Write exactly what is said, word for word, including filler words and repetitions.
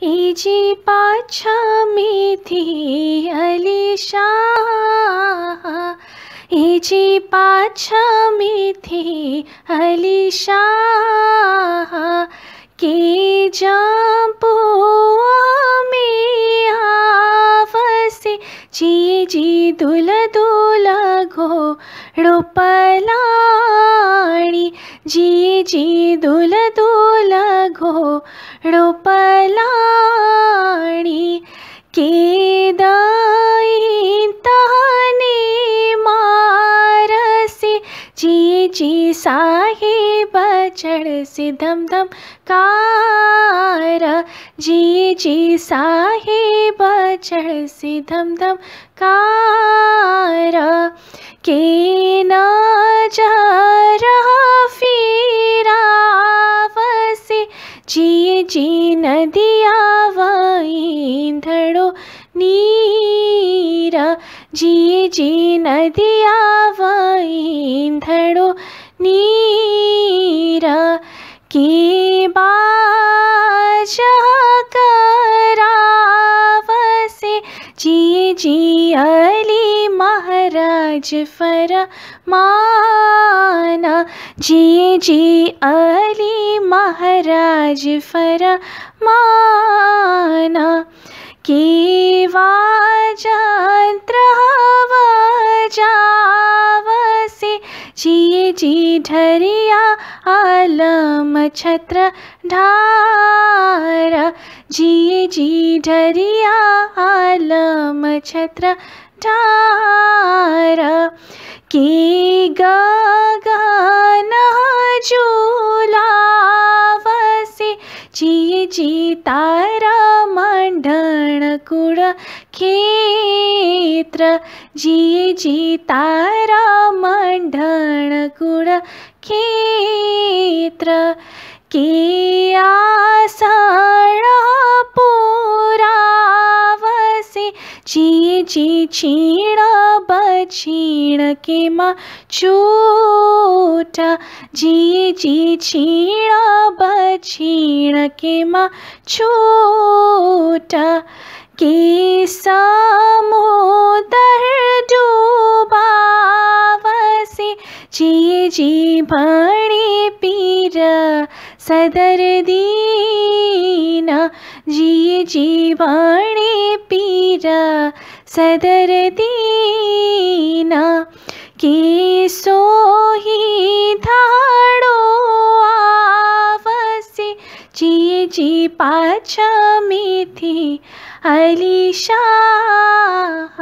Easy पाछा मीठी Alisha, easy पाछा मीठी अलीशा के जंपो में आवसे जी जी दुल दुल घोड़ो पलाणी, जी जी दुल दुल घोड़ो पलाणी के दाई तने मारसे जी जी साहिब चढ़ से धम धम कार, जी जी साहिब चढ़ से धम धम कार के न जरा फिरावसे जी जी नदिया वईंधड़ो नीर, जी जी नदिया वईंधड़ो नीर के बाज करावसे जी जी अली महाराज फरमाना, जी जी अली महाराज फरमाना के वाजंत्र वजावसे जी जी ढरिया आलम छत्र ढार, जी जी ढरिया आलम छत्र ढार के गगन झूलावसे जी जी तारा मंडन कुड़ क्षेत्र, जी जी तारा मंडन कुड़ क्षेत्र के आषाढ़ पुरावसे जी जी छीण बछीण के माँ छूटा, जी जी छीण बछीण के माँ छूटा के समुदर डूबावसे जी जी भणी पीर सदर दीना, जी जी भणी पीर सदर दीना के सोही धाड़ो आवसे जी जी पाछा मीठी अलीशा।